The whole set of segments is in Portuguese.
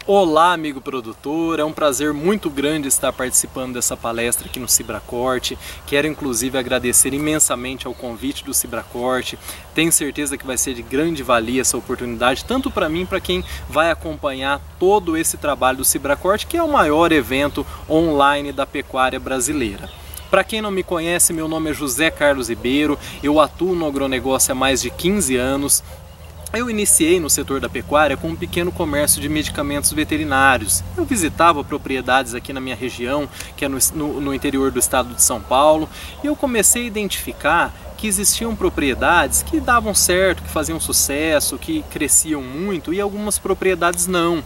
Olá, amigo produtor, é um prazer muito grande estar participando dessa palestra aqui no Cibracorte. Quero inclusive agradecer imensamente ao convite do Cibracorte. Tenho certeza que vai ser de grande valia essa oportunidade, tanto para mim, para quem vai acompanhar todo esse trabalho do Cibracorte, que é o maior evento online da pecuária brasileira. Para quem não me conhece, meu nome é José Carlos Ribeiro, eu atuo no agronegócio há mais de 15 anos. Eu iniciei no setor da pecuária com um pequeno comércio de medicamentos veterinários. Eu visitava propriedades aqui na minha região, que é no interior do estado de São Paulo, e eu comecei a identificar que existiam propriedades que davam certo, que faziam sucesso, que cresciam muito, e algumas propriedades não.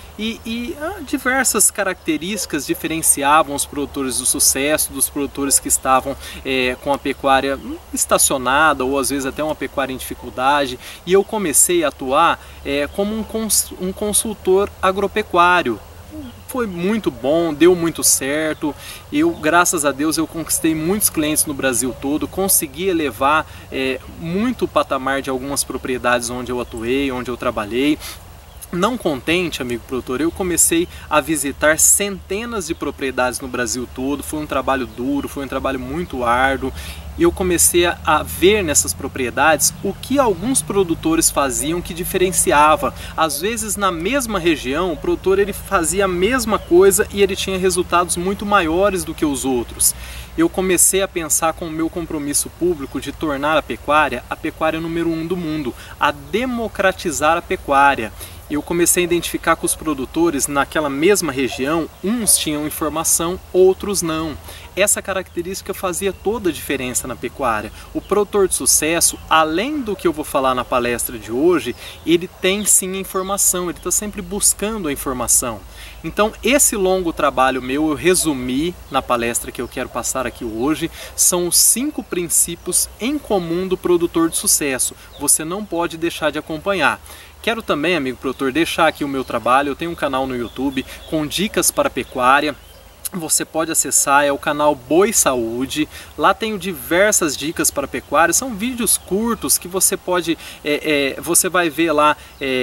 Diversas características diferenciavam os produtores do sucesso dos produtores que estavam com a pecuária estacionada ou às vezes até uma pecuária em dificuldade, e eu comecei a atuar como um consultor agropecuário. Foi muito bom, deu muito certo. Graças a Deus, eu conquistei muitos clientes no Brasil todo, consegui elevar muito o patamar de algumas propriedades onde eu atuei, onde eu trabalhei. Não contente, amigo produtor, eu comecei a visitar centenas de propriedades no Brasil todo. Foi um trabalho duro, foi um trabalho muito árduo. E eu comecei a ver nessas propriedades o que alguns produtores faziam que diferenciava. Às vezes na mesma região, o produtor ele fazia a mesma coisa e ele tinha resultados muito maiores do que os outros. Eu comecei a pensar com o meu compromisso público de tornar a pecuária número 1 do mundo, a democratizar a pecuária. Eu comecei a identificar que os produtores naquela mesma região, uns tinham informação, outros não. Essa característica fazia toda a diferença na pecuária. O produtor de sucesso, além do que eu vou falar na palestra de hoje, ele tem sim a informação, ele está sempre buscando a informação. Então, esse longo trabalho meu, eu resumi na palestra que eu quero passar aqui hoje, são os 5 princípios em comum do produtor de sucesso. Você não pode deixar de acompanhar. Quero também, amigo produtor, deixar aqui o meu trabalho. Eu tenho um canal no YouTube com dicas para pecuária. Você pode acessar, é o canal Boi Saúde. Lá tenho diversas dicas para pecuária. São vídeos curtos que você pode, você vai ver lá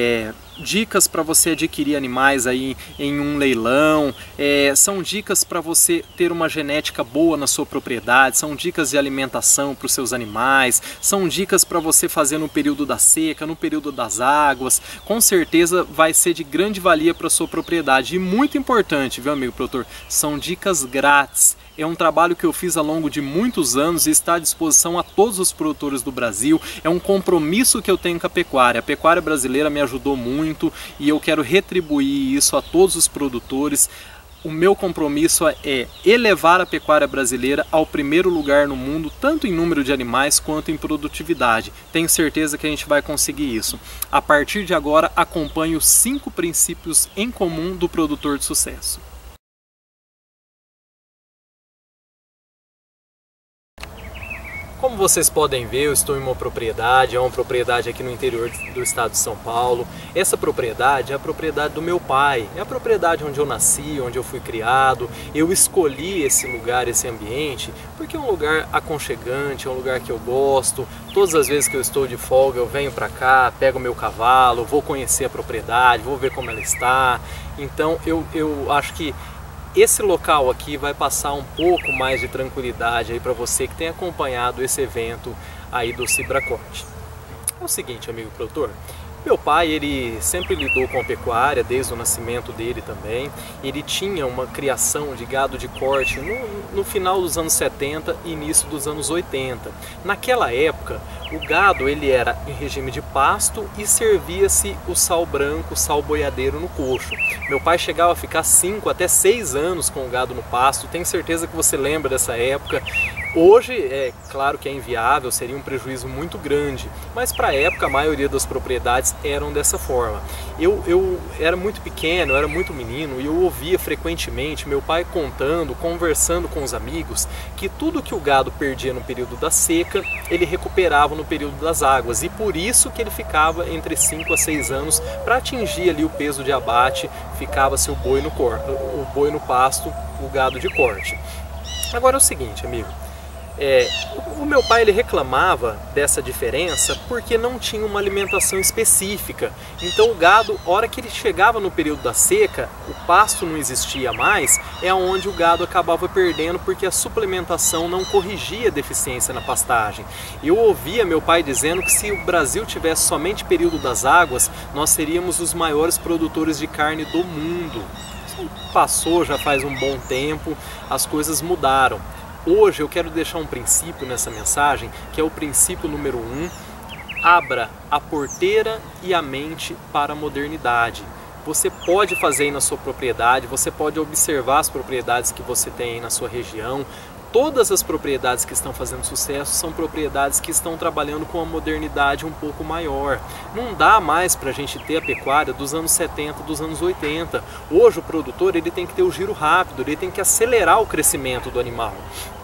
dicas para você adquirir animais aí em um leilão, são dicas para você ter uma genética boa na sua propriedade, são dicas de alimentação para os seus animais, são dicas para você fazer no período da seca, no período das águas. Com certeza vai ser de grande valia para a sua propriedade. E muito importante, viu, amigo produtor, são dicas grátis. É um trabalho que eu fiz ao longo de muitos anos e está à disposição a todos os produtores do Brasil. É um compromisso que eu tenho com a pecuária. A pecuária brasileira me ajudou muito e eu quero retribuir isso a todos os produtores. O meu compromisso é elevar a pecuária brasileira ao primeiro lugar no mundo, tanto em número de animais quanto em produtividade. Tenho certeza que a gente vai conseguir isso. A partir de agora, acompanhe os 5 princípios em comum do produtor de sucesso. Como vocês podem ver, eu estou em uma propriedade, é uma propriedade aqui no interior do estado de São Paulo. Essa propriedade é a propriedade do meu pai, é a propriedade onde eu nasci, onde eu fui criado. Eu escolhi esse lugar, esse ambiente, porque é um lugar aconchegante, é um lugar que eu gosto. Todas as vezes que eu estou de folga, eu venho para cá, pego o meu cavalo, vou conhecer a propriedade, vou ver como ela está. Então eu acho que esse local aqui vai passar um pouco mais de tranquilidade aí para você que tem acompanhado esse evento aí do Cibracorte. É o seguinte, amigo produtor, meu pai ele sempre lidou com a pecuária desde o nascimento dele também. Ele tinha uma criação de gado de corte no final dos anos 70 e início dos anos 80. Naquela época, o gado ele era em regime de pasto e servia-se o sal branco, o sal boiadeiro no coxo. Meu pai chegava a ficar 5 até 6 anos com o gado no pasto. Tenho certeza que você lembra dessa época. Hoje, é claro que é inviável, seria um prejuízo muito grande, mas para a época a maioria das propriedades eram dessa forma. Eu era muito pequeno, eu era muito menino e eu ouvia frequentemente meu pai contando, conversando com os amigos, que tudo que o gado perdia no período da seca, ele recuperava no período das águas, e por isso que ele ficava entre 5 a 6 anos para atingir ali o peso de abate, ficava-se o boi no pasto, o gado de corte. Agora é o seguinte, amigo. O meu pai ele reclamava dessa diferença porque não tinha uma alimentação específica. Então o gado, a hora que ele chegava no período da seca, o pasto não existia mais, é onde o gado acabava perdendo porque a suplementação não corrigia a deficiência na pastagem. Eu ouvia meu pai dizendo que se o Brasil tivesse somente período das águas, nós seríamos os maiores produtores de carne do mundo. Isso passou já faz um bom tempo, as coisas mudaram. Hoje eu quero deixar um princípio nessa mensagem, que é o princípio número 1, abra a porteira e a mente para a modernidade. Você pode fazer aí na sua propriedade, você pode observar as propriedades que você tem aí na sua região. Todas as propriedades que estão fazendo sucesso são propriedades que estão trabalhando com a modernidade um pouco maior. Não dá mais para a gente ter a pecuária dos anos 70, dos anos 80. Hoje o produtor ele tem que ter o giro rápido, ele tem que acelerar o crescimento do animal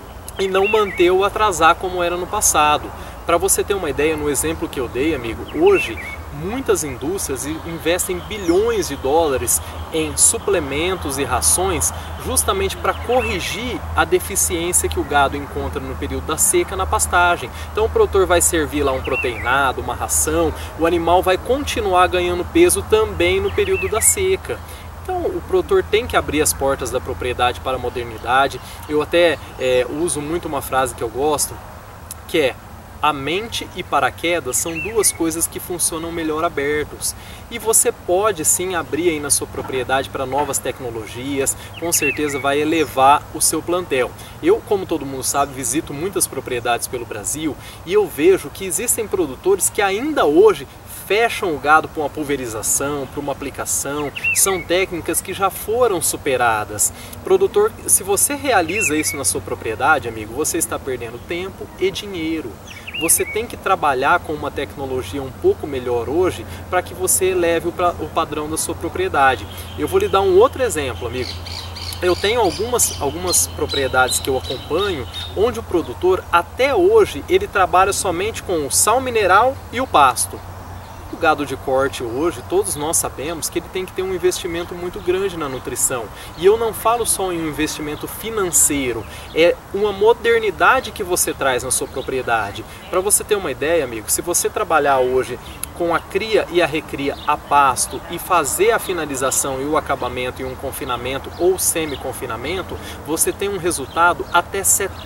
e não manter ou atrasar como era no passado. Para você ter uma ideia, no exemplo que eu dei, amigo, hoje muitas indústrias investem bilhões de dólares em suplementos e rações justamente para corrigir a deficiência que o gado encontra no período da seca na pastagem. Então o produtor vai servir lá um proteinado, uma ração, o animal vai continuar ganhando peso também no período da seca. Então o produtor tem que abrir as portas da propriedade para a modernidade. Eu até uso muito uma frase que eu gosto, que é: a mente e paraquedas são duas coisas que funcionam melhor abertos. E você pode sim abrir aí na sua propriedade para novas tecnologias, com certeza vai elevar o seu plantel. Eu, como todo mundo sabe, visito muitas propriedades pelo Brasil e eu vejo que existem produtores que ainda hoje fecham o gado para uma pulverização, para uma aplicação. São técnicas que já foram superadas. Produtor, se você realiza isso na sua propriedade, amigo, você está perdendo tempo e dinheiro. Você tem que trabalhar com uma tecnologia um pouco melhor hoje para que você eleve o padrão da sua propriedade. Eu vou lhe dar um outro exemplo, amigo. Eu tenho algumas propriedades que eu acompanho, onde o produtor, até hoje, ele trabalha somente com o sal mineral e o pasto. O gado de corte hoje, todos nós sabemos que ele tem que ter um investimento muito grande na nutrição. E eu não falo só em um investimento financeiro, é uma modernidade que você traz na sua propriedade. Para você ter uma ideia, amigo, se você trabalhar hoje com a cria e a recria a pasto e fazer a finalização e o acabamento em um confinamento ou semi-confinamento, você tem um resultado até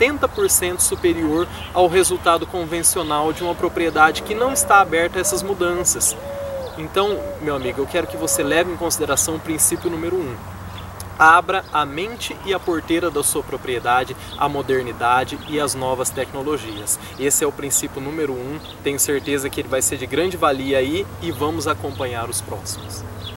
70% superior ao resultado convencional de uma propriedade que não está aberta a essas mudanças. Então, meu amigo, eu quero que você leve em consideração o princípio número 1. Abra a mente e a porteira da sua propriedade, a modernidade e as novas tecnologias. Esse é o princípio número 1, tenho certeza que ele vai ser de grande valia aí e vamos acompanhar os próximos.